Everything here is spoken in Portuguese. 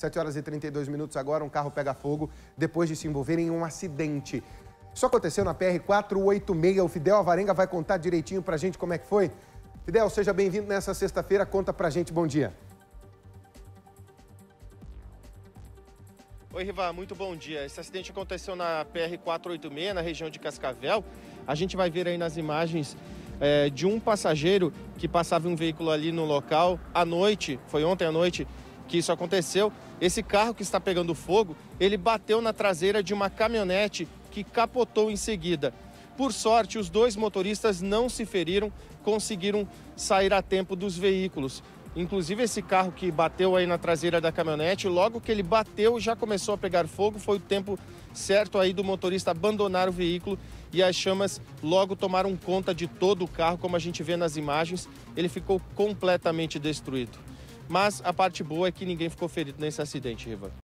7 horas e 32 minutos agora, um carro pega fogo depois de se envolver em um acidente. Isso aconteceu na PR-486. O Fidel Alvarenga vai contar direitinho pra gente como é que foi. Fidel, seja bem-vindo nessa sexta-feira. Conta pra gente. Bom dia. Oi, Riva, muito bom dia. Esse acidente aconteceu na PR-486, na região de Cascavel. A gente vai ver aí nas imagens de um passageiro que passava um veículo ali no local à noite, foi ontem à noite que isso aconteceu. Esse carro que está pegando fogo, ele bateu na traseira de uma caminhonete que capotou em seguida. Por sorte, os dois motoristas não se feriram, conseguiram sair a tempo dos veículos. Inclusive, esse carro que bateu aí na traseira da caminhonete, logo que ele bateu, já começou a pegar fogo. Foi o tempo certo aí do motorista abandonar o veículo e as chamas logo tomaram conta de todo o carro, como a gente vê nas imagens. Ele ficou completamente destruído. Mas a parte boa é que ninguém ficou ferido nesse acidente, Riva.